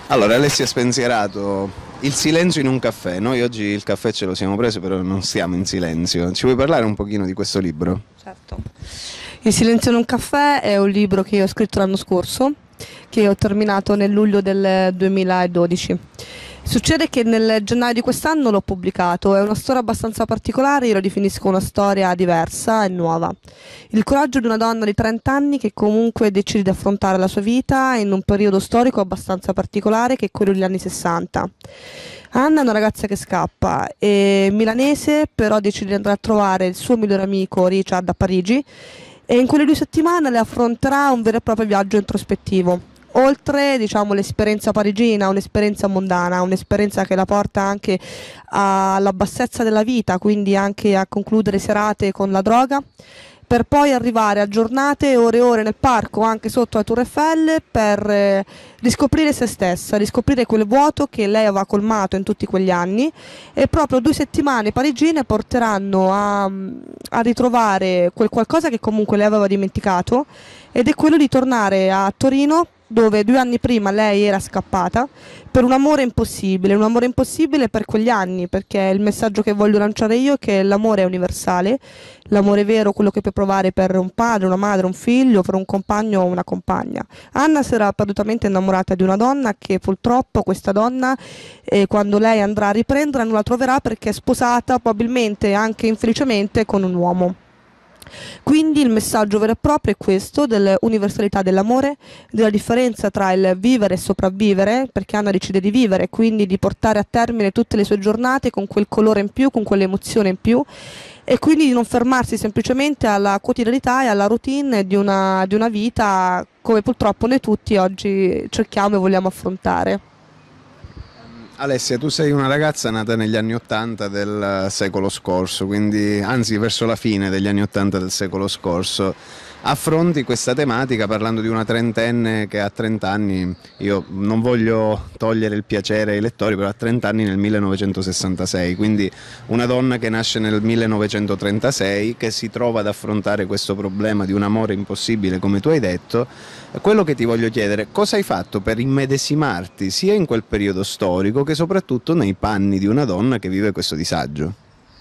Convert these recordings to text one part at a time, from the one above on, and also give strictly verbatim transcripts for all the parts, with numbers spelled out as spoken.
Allora, Alessia Spensierato, il silenzio in un caffè. Noi oggi il caffè ce lo siamo preso, però non stiamo in silenzio. Ci vuoi parlare un pochino di questo libro? Certo. Il silenzio in un caffè è un libro che io ho scritto l'anno scorso, che ho terminato nel luglio del duemiladodici. Succede che nel gennaio di quest'anno l'ho pubblicato, è una storia abbastanza particolare, io lo definisco una storia diversa e nuova. Il coraggio di una donna di trenta anni che comunque decide di affrontare la sua vita in un periodo storico abbastanza particolare che è quello degli anni sessanta. Anna è una ragazza che scappa, è milanese, però decide di andare a trovare il suo migliore amico Richard a Parigi e in quelle due settimane le affronterà un vero e proprio viaggio introspettivo. Oltre, diciamo, l'esperienza parigina, un'esperienza mondana, un'esperienza che la porta anche alla bassezza della vita, quindi anche a concludere serate con la droga, per poi arrivare a giornate e ore e ore nel parco, anche sotto la Tour Eiffel, per eh, riscoprire se stessa, riscoprire quel vuoto che lei aveva colmato in tutti quegli anni e proprio due settimane parigine porteranno a, a ritrovare quel qualcosa che comunque lei aveva dimenticato ed è quello di tornare a Torino dove due anni prima lei era scappata per un amore impossibile, un amore impossibile per quegli anni, perché il messaggio che voglio lanciare io è che l'amore è universale, l'amore vero, quello che puoi provare per un padre, una madre, un figlio, per un compagno o una compagna. Anna si era perdutamente innamorata di una donna che purtroppo questa donna, eh, quando lei andrà a riprendere, non la troverà perché è sposata, probabilmente anche infelicemente, con un uomo. Quindi il messaggio vero e proprio è questo, dell'universalità dell'amore, della differenza tra il vivere e sopravvivere, perché Anna decide di vivere, quindi di portare a termine tutte le sue giornate con quel colore in più, con quell'emozione in più, e quindi di non fermarsi semplicemente alla quotidianità e alla routine di una, di una vita come purtroppo noi tutti oggi cerchiamo e vogliamo affrontare. Alessia, tu sei una ragazza nata negli anni Ottanta del secolo scorso, quindi anzi verso la fine degli anni Ottanta del secolo scorso. Affronti questa tematica parlando di una trentenne che ha trenta anni, io non voglio togliere il piacere ai lettori, però ha trenta anni nel millenovecentosessantasei, quindi una donna che nasce nel millenovecentotrentasei, che si trova ad affrontare questo problema di un amore impossibile, come tu hai detto. Quello che ti voglio chiedere, cosa hai fatto per immedesimarti sia in quel periodo storico che soprattutto nei panni di una donna che vive questo disagio?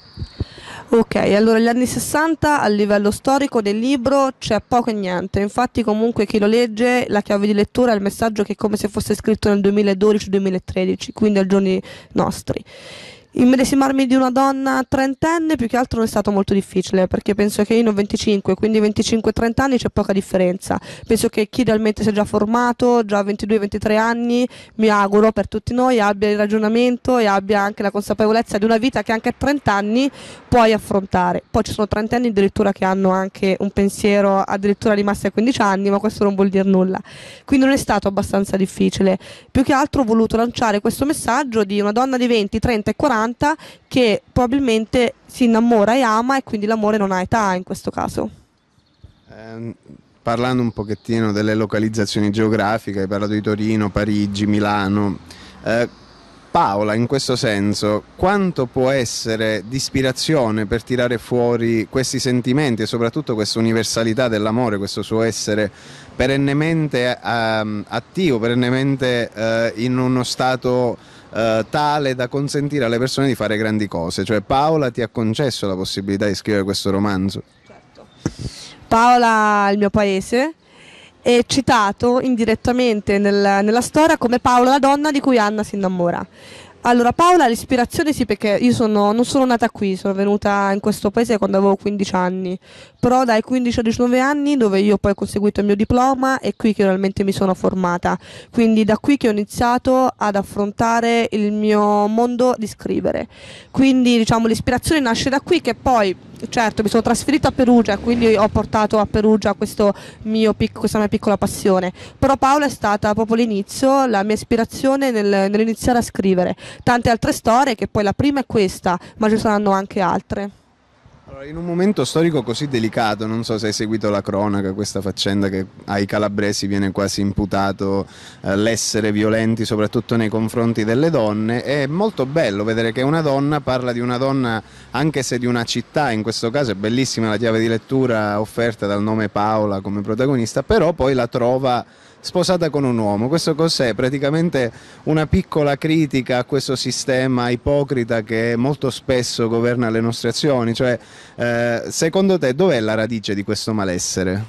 Ok, allora gli anni sessanta a livello storico del libro c'è poco e niente, infatti comunque chi lo legge la chiave di lettura è il messaggio che è come se fosse scritto nel duemiladodici duemilatredici, quindi ai giorni nostri. Immedesimarmi di una donna trentenne più che altro non è stato molto difficile perché penso che io ne ho venticinque, quindi venticinque trenta anni c'è poca differenza. Penso che chi realmente si è già formato, già a ventidue ventitré anni, mi auguro per tutti noi, abbia il ragionamento e abbia anche la consapevolezza di una vita che anche a trenta anni puoi affrontare. Poi ci sono trentenni addirittura che hanno anche un pensiero addirittura rimasto ai quindici anni, ma questo non vuol dire nulla. Quindi non è stato abbastanza difficile. Più che altro ho voluto lanciare questo messaggio di una donna di venti, trenta e quaranta che probabilmente si innamora e ama e quindi l'amore non ha età in questo caso. Eh, parlando un pochettino delle localizzazioni geografiche, hai parlato di Torino, Parigi, Milano. Eh, Paola, in questo senso, quanto può essere di ispirazione per tirare fuori questi sentimenti e soprattutto questa universalità dell'amore, questo suo essere perennemente eh, attivo, perennemente eh, in uno stato Uh, tale da consentire alle persone di fare grandi cose, cioè Paola ti ha concesso la possibilità di scrivere questo romanzo. Certo. Paola, il mio paese, è citato indirettamente nel, nella storia come Paola la donna di cui Anna si innamora. Allora Paola l'ispirazione sì, perché io sono, non sono nata qui, sono venuta in questo paese quando avevo quindici anni, però dai quindici a diciannove anni dove io poi ho conseguito il mio diploma è qui che realmente mi sono formata, quindi da qui che ho iniziato ad affrontare il mio mondo di scrivere, quindi diciamo l'ispirazione nasce da qui che poi certo mi sono trasferita a Perugia, quindi ho portato a Perugia questo mio pic- questa mia piccola passione, però Paola è stata proprio l'inizio, la mia ispirazione nel, nell'iniziare a scrivere. Tante altre storie, che poi la prima è questa, ma ci saranno anche altre. Allora, in un momento storico così delicato, non so se hai seguito la cronaca, questa faccenda che ai calabresi viene quasi imputato eh, l'essere violenti soprattutto nei confronti delle donne, è molto bello vedere che una donna parla di una donna, anche se di una città, in questo caso è bellissima la chiave di lettura offerta dal nome Paola come protagonista, però poi la trova sposata con un uomo. Questo cos'è? Praticamente una piccola critica a questo sistema ipocrita che molto spesso governa le nostre azioni. Cioè, eh, secondo te dov'è la radice di questo malessere?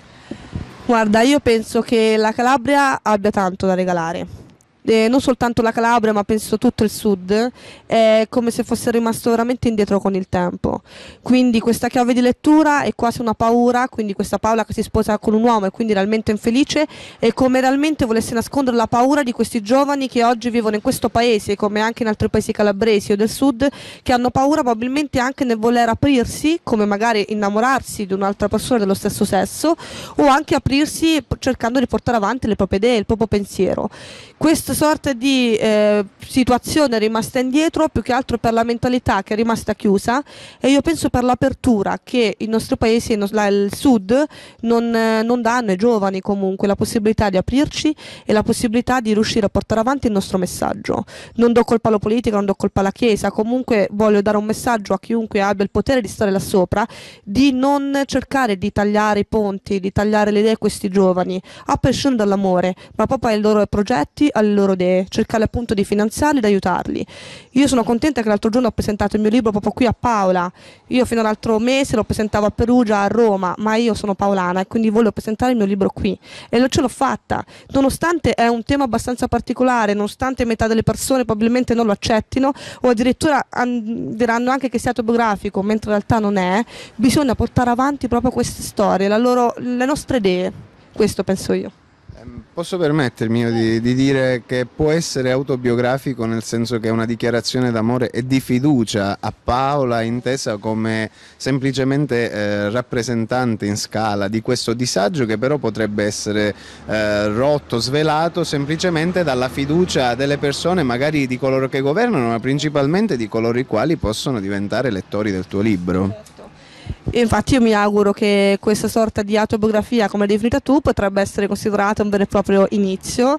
Guarda, io penso che la Calabria abbia tanto da regalare. Eh, non soltanto la Calabria, ma penso tutto il sud, è come se fosse rimasto veramente indietro con il tempo. Quindi questa chiave di lettura è quasi una paura, quindi questa Paola che si sposa con un uomo e quindi realmente infelice, è come realmente volesse nascondere la paura di questi giovani che oggi vivono in questo paese, come anche in altri paesi calabresi o del sud, che hanno paura probabilmente anche nel voler aprirsi, come magari innamorarsi di un'altra persona dello stesso sesso, o anche aprirsi cercando di portare avanti le proprie idee, il proprio pensiero. Questa sorta di eh, situazione è rimasta indietro più che altro per la mentalità che è rimasta chiusa, e io penso per l'apertura che i nostri paesi, il sud, non, eh, non danno ai giovani comunque la possibilità di aprirci e la possibilità di riuscire a portare avanti il nostro messaggio. Non do colpa alla politica, non do colpa alla Chiesa, comunque voglio dare un messaggio a chiunque abbia il potere di stare là sopra, di non cercare di tagliare i ponti, di tagliare le idee a questi giovani, a prescindere dall'amore, ma proprio ai loro progetti, alle loro idee, cercare appunto di finanziarli ed aiutarli. Io sono contenta che l'altro giorno ho presentato il mio libro proprio qui a Paola. Io fino all'altro mese lo presentavo a Perugia, a Roma, ma io sono paolana e quindi voglio presentare il mio libro qui, e lo ce l'ho fatta, nonostante è un tema abbastanza particolare, nonostante metà delle persone probabilmente non lo accettino o addirittura diranno anche che sia autobiografico, mentre in realtà non è. Bisogna portare avanti proprio queste storie, la loro, le nostre idee, questo penso io. Posso permettermi di, di dire che può essere autobiografico, nel senso che è una dichiarazione d'amore e di fiducia a Paola, intesa come semplicemente eh, rappresentante in scala di questo disagio, che però potrebbe essere eh, rotto, svelato semplicemente dalla fiducia delle persone, magari di coloro che governano, ma principalmente di coloro i quali possono diventare lettori del tuo libro. Infatti io mi auguro che questa sorta di autobiografia, come l'hai definita tu, potrebbe essere considerata un vero e proprio inizio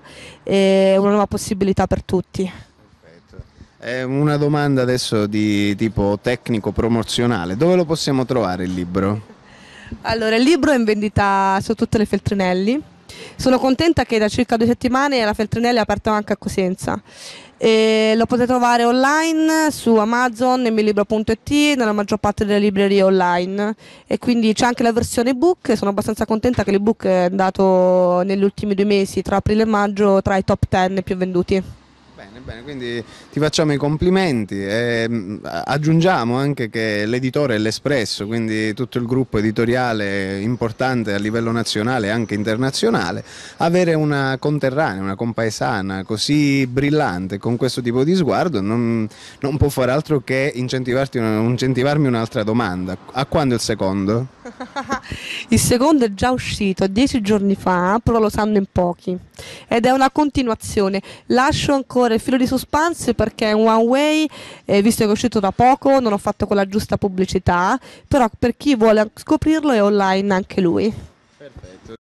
e una nuova possibilità per tutti. Perfetto. Eh, una domanda adesso di tipo tecnico promozionale: dove lo possiamo trovare il libro? Allora, il libro è in vendita su tutte le Feltrinelli. Sono contenta che da circa due settimane la Feltrinelli è aperta anche a Cosenza. E lo potete trovare online su Amazon, emilibro punto it, nella maggior parte delle librerie online, e quindi c'è anche la versione ebook. Sono abbastanza contenta che l'ebook è andato negli ultimi due mesi, tra aprile e maggio, tra i top dieci più venduti. Bene, bene, quindi ti facciamo i complimenti e aggiungiamo anche che l'editore è l'Espresso, quindi tutto il gruppo editoriale importante a livello nazionale e anche internazionale. Avere una conterranea, una compaesana così brillante con questo tipo di sguardo non, non può fare altro che incentivarti, incentivarmi un'altra domanda: a quando il secondo? Il secondo è già uscito dieci giorni fa, però lo sanno in pochi, ed è una continuazione. Lascio ancora il filo di suspense perché è un one way, eh, visto che è uscito da poco, non ho fatto con la giusta pubblicità, però per chi vuole scoprirlo è online anche lui. Perfetto.